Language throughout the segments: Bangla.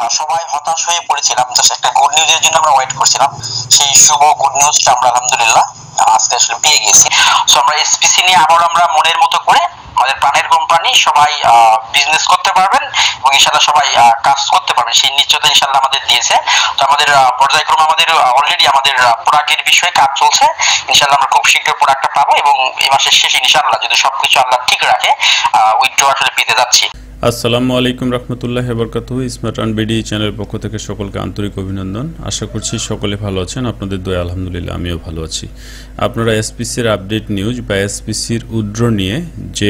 সবাই হতাশ হয়ে পড়েছিলাম, জাস্ট একটা গুড নিউজের জন্য আমরা ওয়েট করছিলাম। সেই শুভ গুড নিউজটা আমরা আলহামদুলিল্লাহ আজকে আসলে পেয়ে গেছি। সো আমরা এসপিসি নিয়ে আবার আমরা মনের মতো করে আমাদের প্রাণের কোম্পানি সবাই বিজনেস করতে পারবেন এবং ইনশাআল্লাহ সবাই কাজ করতে পারবেন, সেই নিশ্চয়তা ইনশাআল্লাহ আমাদের দিয়েছে। তো আমাদের পর্যায়ক্রমে আমাদের অলরেডি আমাদের প্রোডাক্টের বিষয়ে কাজ চলছে। ইনশাআল্লাহ আমরা খুব শীঘ্র প্রোডাক্টটা পাবো এবং এই মাসের শেষে ইনশাআল্লাহ যদি সবকিছু আল্লাহ ঠিক রাখে উইথড্র আসলে পেতে যাচ্ছি। আসসালামু আলাইকুম রহমতুল্লাহি ওয়া বারাকাতুহু। স্মার্ট আর্ন বিডি চ্যানেলের পক্ষ থেকে সকলকে আন্তরিক অভিনন্দন। আশা করছি সকলে ভালো আছেন, আপনাদের দয়া আলহামদুলিল্লাহ আমিও ভালো আছি। আপনারা এসপিসির আপডেট নিউজ বা এসপিসির উইথড্র নিয়ে যে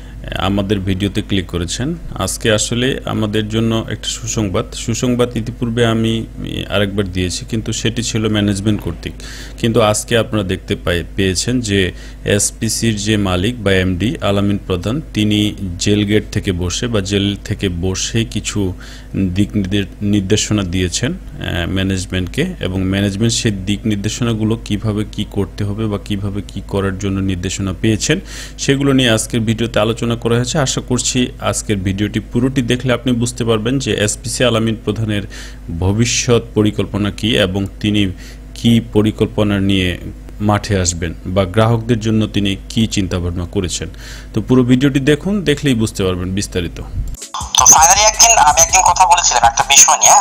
আমাদের ভিডিওতে ক্লিক করেছেন, আজকে আসলে আমাদের জন্য একটা সুসংবাদ ইতিপূর্বে আমি আরেকবার দিয়েছি, কিন্তু সেটি ছিল ম্যানেজমেন্ট কর্তৃক। কিন্তু আজকে আপনারা দেখতে পেয়েছেন যে এসপিসির যে মালিক বা এমডি আলামিন প্রধান, তিনি জেল গেট থেকে বসে বা জেল থেকে বসে কিছু দিক নির্দেশনা দিয়েছেন ম্যানেজমেন্টকে, এবং ম্যানেজমেন্ট সেই দিক নির্দেশনাগুলো কিভাবে কি করতে হবে বা কিভাবে কি করার জন্য নির্দেশনা পেয়েছেন সেগুলো নিয়ে আজকের ভিডিওতে আলোচনা করা হয়েছে। আশা করছি আজকের ভিডিওটি পুরোটি দেখলে আপনি বুঝতে পারবেন যে এসপিসি আলামিন প্রধানের ভবিষ্যৎ পরিকল্পনা কি এবং তিনি কি পরিকল্পনা নিয়ে মাঠে আসবেন বা গ্রাহকদের জন্য তিনি কি চিন্তা ভাবনা করেছেন। তো পুরো ভিডিওটি দেখুন, দেখলেই বুঝতে পারবেন বিস্তারিত। তো ফাইনালি আমি একদিন কথা বলেছিলাম একটা বিষয় নিয়ে,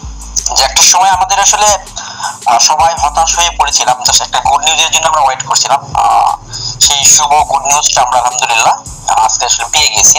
যে একটা সময় আমাদের আসলে সবাই হতাশ হয়ে পড়েছিলাম, জাস্ট একটা গুড নিউজের জন্য আমরা ওয়েট করছিলাম। সেই শুভ গুড নিউজটা আমরা আলহামদুলিল্লাহ আজকে আসলে পেয়ে গেছি।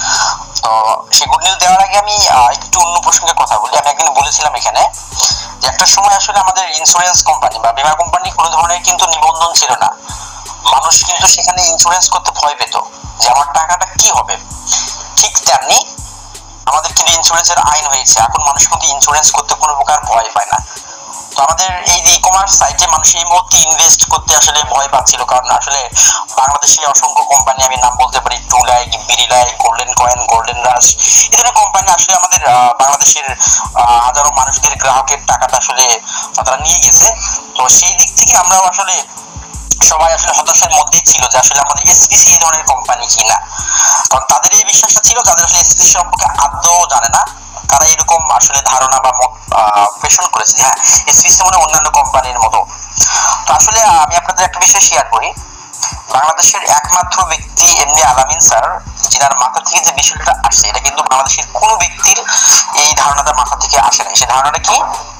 তো সেই গুড নিউজ দেওয়ার আগে আমি একটু অন্য প্রসঙ্গে কথা বলি। আমি একদিন বলেছিলাম এখানে যে একটা সময় আসলে আমাদের ইন্স্যুরেন্স কোম্পানি বা বীমা কোম্পানি কোনো ধরনের কিন্তু নিবন্ধন ছিল না। মানুষ কিন্তু সেখানে ইন্স্যুরেন্স করতে ভয় পেত যে আমার টাকাটা কি হবে। ঠিক তেমনি আমাদের কিন্তু ইন্স্যুরেন্সের আইন হয়েছে, এখন মানুষ কিন্তু ইন্স্যুরেন্স করতে কোনো প্রকার ভয় পায় না। তো আমাদের এই যে ই কমার্স সাইটে মানুষ এই মুহূর্তে ইনভেস্ট করতে আসলে ভয় পাচ্ছিল, কারণ আসলে বাংলাদেশে অসংখ্য কোম্পানি, আমি নাম বলতে পারি টুলাই, বিরিলাই, গোল্ডেন কয়েন, গোল্ডেন রাশ, এই ধরনের কোম্পানি আসলে আমাদের বাংলাদেশের হাজারো মানুষদের গ্রাহকের টাকাটা আসলে তারা নিয়ে গেছে। তো সেই দিক থেকে আমরাও আসলে সবাই আসলে হতাশার মধ্যেই ছিল যে আসলে আমাদের এসপিসি এই ধরনের কোম্পানি কিনা, কারণ তাদের এই বিশ্বাসটা ছিল যাদের আসলে এসপিসি সম্পর্কে আদৌ জানে না, তারা এরকম আসলে ধারণা বা মত পোষণ করেছে হ্যাঁ এসপিসি মানে অন্যান্য কোম্পানির মতো। তো আসলে আমি আপনাদের একটা বিষয় শেয়ার করি। বাংলাদেশের একমাত্র ব্যক্তি এমনি আলামিন স্যার, যিনার মাথা থেকে যে বিষয়টা আসছে, এটা কিন্তু বাংলাদেশের কোনো ব্যক্তির এই ধারণাটা মাথা থেকে আসে না। সেই ধারণাটা কি,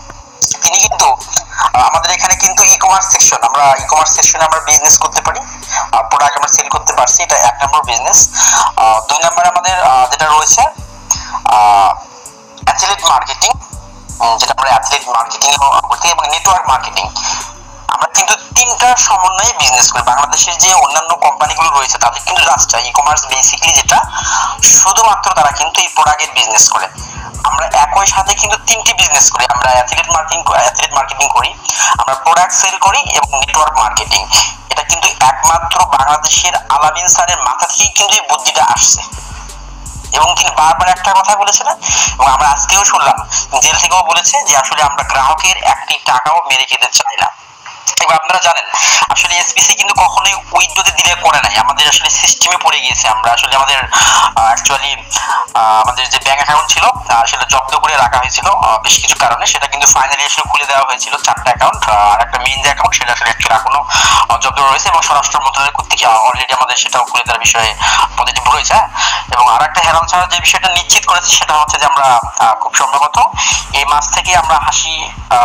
তিনি কিন্তু আমাদের এখানে কিন্তু ই কমার্স সেকশন, আমরা ই কমার্স সেকশনে আমরা বিজনেস করতে পারি, প্রোডাক্ট আমরা সেল করতে পারছি, এটা এক নম্বর বিজনেস। দুই নম্বরে আমাদের যেটা রয়েছে অ্যাথলেট মার্কেটিং, যেটা আমরা অ্যাথলেট মার্কেটিং করতে, এবং নেটওয়ার্ক মার্কেটিং। আমরা কিন্তু তিনটার সমন্বয়ে বিজনেস করি। বাংলাদেশের যে অন্যান্য কোম্পানিগুলো রয়েছে তাদের কিন্তু রাস্তা ই কমার্স বেসিক্যালি যেটা শুধুমাত্র তারা কিন্তু এই প্রোডাক্টের বিজনেস করে। আমরা একই সাথে কিন্তু তিনটি বিজনেস করি। আমরা অ্যাথলেট মার্কেটিং করি, আমরা প্রোডাক্ট সেল করি এবং নেটওয়ার্ক মার্কেটিং। এটা কিন্তু একমাত্র বাংলাদেশের আলামিন স্যারের মাথা থেকেই কিন্তু এই বুদ্ধিটা আসছে, এবং তিনি বারবার একটা কথা বলেছিলেন এবং আমরা আজকেও শুনলাম, জেল থেকেও বলেছে যে আসলে আমরা গ্রাহকের একটি টাকাও মেরে খেতে চাই না। এবং আপনারা জানেন আসলে এসপিসি কিন্তু কখনোই উইথড্রতে দিলে করে নাই, আমাদের আসলে সিস্টেমে পড়ে গিয়েছে। আমরা আসলে আমাদের অ্যাকচুয়ালি আমাদের যে ব্যাংক অ্যাকাউন্ট ছিল সেটা জব্দ করে রাখা হয়েছিল বেশ কিছু কারণে, সেটা কিন্তু ফাইনালি আসলে খুলে দেওয়া হয়েছিল 4টা অ্যাকাউন্ট, আর একটা মেইন যে অ্যাকাউন্ট সেটা আসলে অ্যাকচুয়ালি এখনো জব্দ রয়েছে, এবং স্বরাষ্ট্র মন্ত্রণালয় কর্তৃক অলরেডি আমাদের সেটাও খুলে দেওয়ার বিষয়ে পজিটিভ রয়েছে। এবং আর একটা হেরান ছাড়া যে বিষয়টা নিশ্চিত করেছে সেটা হচ্ছে যে আমরা খুব সম্ভবত এই মাস থেকে আমরা হাসি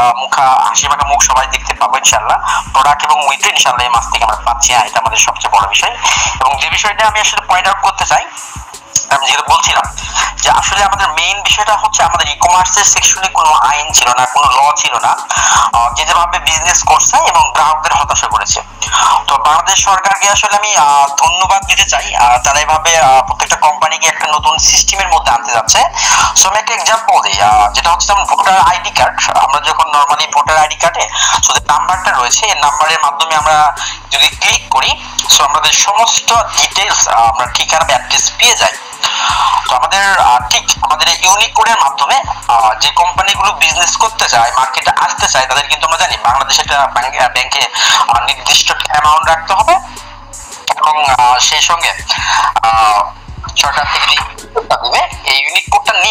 মাখা মুখ সবাই দেখতে পাবো ইনশাল্লাহ। প্রোডাক্ট এবং উইথড্র ইনশাল্লাহ এই মাস থেকে আমরা পাচ্ছি, এটা আমাদের সবচেয়ে বড় বিষয়। এবং যে বিষয়টা আমি আসলে পয়েন্ট আউট করতে চাই, আমি যেটা বলছিলাম যে আসলে আমাদের মেইন বিষয়টা হচ্ছে আমাদের ই কমার্সের সেকশনে কোনো আইন ছিল না, কোনো ল ছিল না, যে যেভাবে বিজনেস করছে এবং গ্রাহকদের হতাশা করেছে। তো বাংলাদেশ সরকারকে আসলে আমি ধন্যবাদ দিতে চাই, তারা এভাবে প্রত্যেকটা কোম্পানিকে একটা নতুন সিস্টেমের মধ্যে আনতে যাচ্ছে। সো আমি একটা এক্সাম্পল দিই, যেটা হচ্ছে যেমন ভোটার আইডি কার্ড। আমরা যখন নর্মালি ভোটার আইডি কার্ডে যে নাম্বারটা রয়েছে, এই নাম্বারের মাধ্যমে আমরা যদি ক্লিক করি, সো আমাদের সমস্ত ডিটেলস আমরা ঠিকানা অ্যাড্রেস পেয়ে যাই। তো আমাদের ঠিক আমাদের ইউনিক কোডের মাধ্যমে যে কোম্পানিগুলো বিজনেস করতে চায়, মার্কেটে আসতে চায়, তাদের কিন্তু আমরা জানি বাংলাদেশে একটা ব্যাংকে নির্দিষ্ট অ্যামাউন্ট রাখতে হবে, এবং সেই সঙ্গে সরকার থেকে দিবে এই ইউনিক কোডটা নিয়ে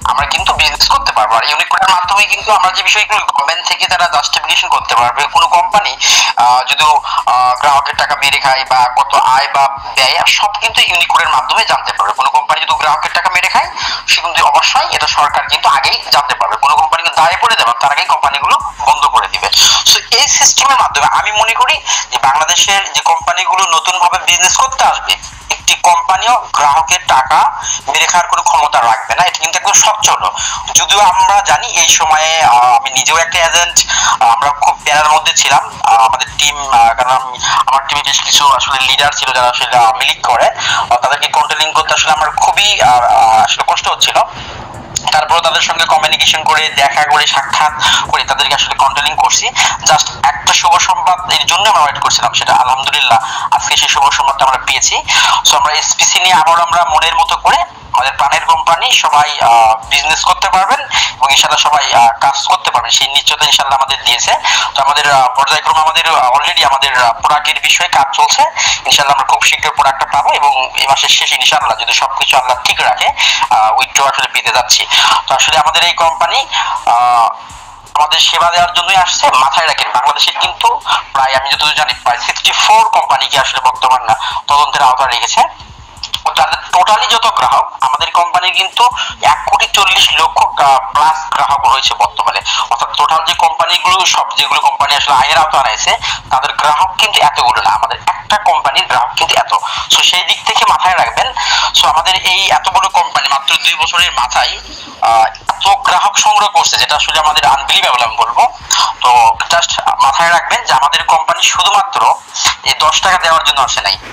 আমরা কিন্তু বিজনেস করতে পারবো। আর ইউনিক কোডের মাধ্যমে কিন্তু আমরা যে বিষয়গুলো গভর্নমেন্ট থেকে তারা জাস্টিফিকেশন করতে পারবে, কোনো কোম্পানি যদি গ্রাহকের টাকা মেরে খায় বা কত আয় বা ব্যয় সব কিন্তু ইউনিক কোডের মাধ্যমে জানতে পারবে। কোনো কোম্পানি যদি গ্রাহকের টাকা মেরে খায় সে কিন্তু অবশ্যই এটা সরকার কিন্তু আগেই জানতে পারবে। কোনো কোম্পানি কিন্তু দায়ে পড়ে যাবে, তার আগেই কোম্পানিগুলো বন্ধ করে দিবে। সো এই সিস্টেমের মাধ্যমে আমি মনে করি যে বাংলাদেশের যে কোম্পানিগুলো নতুন ভাবে বিজনেস করতে আসবে, একটি কোম্পানিও গ্রাহকের টাকা মেরে খাওয়ার কোনো ক্ষমতা রাখবে না। এটা কিন্তু একদম সচ্ছল। যদিও আমরা জানি এই সময়ে আমি নিজেও একটা এজেন্ট, আমরা খুব প্যারার মধ্যে ছিলাম আমাদের টিম, কারণ আমার টিমে বেশ কিছু আসলে লিডার ছিল যারা আসলে মিলিক করে, তাদেরকে কন্ট্রোলিং করতে আসলে আমার খুবই আসলে কষ্ট হচ্ছিল। তারপর তাদের সঙ্গে কমিউনিকেশন করে, দেখা করে, সাক্ষাৎ করে তাদেরকে আসলে কন্ট্রোলিং করছি। জাস্ট একটা শুভ সংবাদ এর জন্য আমরা ওয়েট করছিলাম, সেটা আলহামদুলিল্লাহ আজকে সেই শুভ সংবাদটা আমরা পেয়েছি। সো আমরা এসপিসি নিয়ে আবার আমরা মনের মতো করে আমাদের প্রাণের কোম্পানি সবাই বিজনেস করতে পারবেন এবং ইনশাআল্লাহ সবাই কাজ করতে পারবেন, সেই নিশ্চয়তা ইনশাআল্লাহ আমাদের দিয়েছে। তো আমাদের পর্যায়ক্রমে আমাদের অলরেডি আমাদের প্রোডাক্টের বিষয়ে কাজ চলছে। ইনশাআল্লাহ আমরা খুব শীঘ্র প্রোডাক্টটা পাবো এবং এই মাসের শেষে ইনশাআল্লাহ যদি সবকিছু আল্লাহ ঠিক রাখে উইথড্র আসলে পেতে যাচ্ছি। তো আসলে আমাদের এই কোম্পানি আমাদের সেবা দেওয়ার জন্যই আসছে। মাথায় রাখেন বাংলাদেশের কিন্তু প্রায়, আমি যতদূর জানি, প্রায় 64 কোম্পানিকে আসলে বর্তমান তদন্তের আওতায় রেখেছে। তাদের টোটালি যত গ্রাহক আমাদের কোম্পানি কিন্তু 1,40,00,000 প্লাস গ্রাহক রয়েছে বর্তমানে। অর্থাৎ টোটাল যে কোম্পানিগুলো সব যেগুলো কোম্পানি আসলে আয়ের আওতায় রয়েছে তাদের গ্রাহক কিন্তু এতগুলো না, আমাদের একটা কোম্পানির গ্রাহক কিন্তু এত। সো সেই দিক থেকে মাথায় রাখবেন। সো আমাদের এই এত বড় কোম্পানি মাত্র 2 বছরের মাথায় এত গ্রাহক সংগ্রহ করছে, যেটা আসলে আমাদের আনবিলিভেবল আমি বলবো। তো জাস্ট মাথায় রাখবেন যে আমাদের কোম্পানি শুধুমাত্র এই 10 টাকা দেওয়ার জন্য আসে নাই।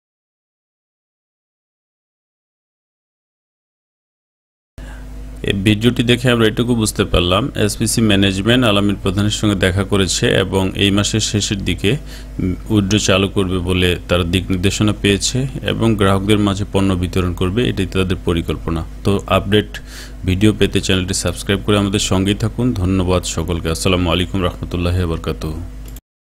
এই ভিডিওটি দেখে আমরা এটুকু বুঝতে পারলাম এসপিসি ম্যানেজমেন্ট আলামিন প্রধানের সঙ্গে দেখা করেছে এবং এই মাসের শেষের দিকে উইথড্র চালু করবে বলে তারা দিক নির্দেশনা পেয়েছে এবং গ্রাহকদের মাঝে পণ্য বিতরণ করবে, এটাই তাদের পরিকল্পনা। তো আপডেট ভিডিও পেতে চ্যানেলটি সাবস্ক্রাইব করে আমাদের সঙ্গেই থাকুন। ধন্যবাদ সকলকে। আসসালামু আলাইকুম রহমতুল্লাহি ওয়া বারাকাতুহু।